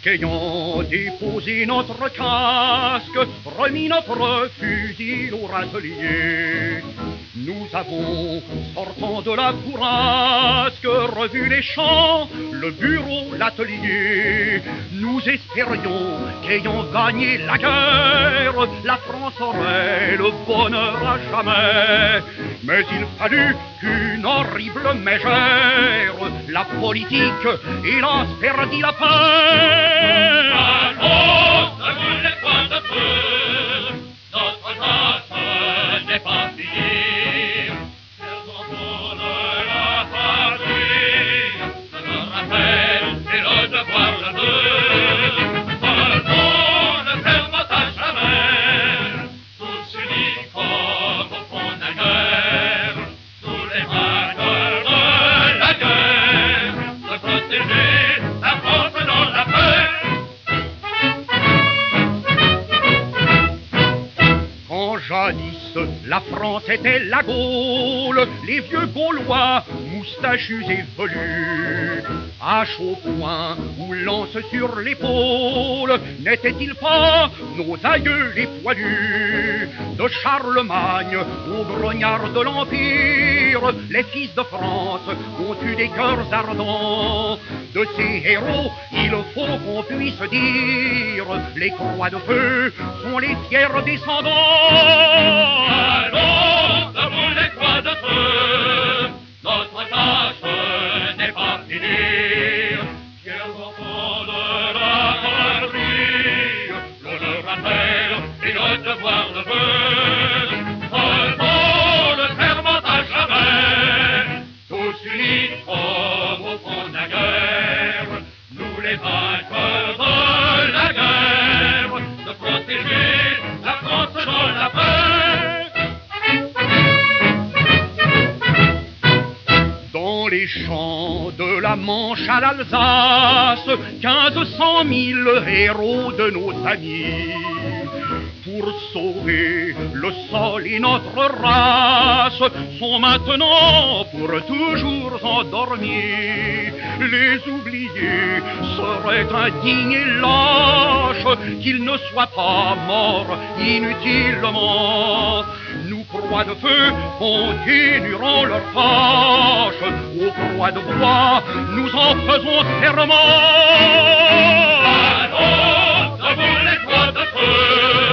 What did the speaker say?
qu'ayant déposé notre casque, remis notre fusil au râtelier, nous avons, sortant de la bourrasque, revu les champs, le bureau, l'atelier. Nous espérions qu'ayant gagné la guerre, la France aurait le bonheur à jamais. Mais il fallut qu'une horrible mégère, la politique, hélas, perdit la paix. Allons, ne voulez point de feu, notre tâche n'est pas finie. Perdons pour la patrie, notre rappel et le devoir de deux. Allons, ne fermons à jamais, tous unis comme au fond de la guerre, tous les vainqueurs de la guerre, de protéger la France dans la paix. Quand jadis la France était la Gaule, les vieux Gaulois, moustachus et velus, hache au poing ou lance sur l'épaule, n'étaient-ils pas nos aïeux les poilus? De Charlemagne aux grognards de l'Empire, les fils de France ont eu des cœurs ardents. De ces héros, il faut qu'on puisse dire, les croix de feu sont les fiers descendants. Allons, debout les croix de feu, notre tâche n'est pas finie. Fiers enfants de la patrie, le rappel et le devoir de feu. Faisons le serment à jamais, tous unis comme au fond de la guerre, nous les vainqueurs de la guerre, de protéger la France dans la paix. Dans les champs de la Manche à l'Alsace, 1500 000 héros de nos amis, pour sauver le sol et notre race, sont maintenant pour toujours endormis. Les oubliés seraient indignes et lâches, qu'ils ne soient pas morts inutilement. Nous, croix de feu, continuerons leur tâche, aux croix de bois, nous en faisons serment. Allons, debout les croix de feu.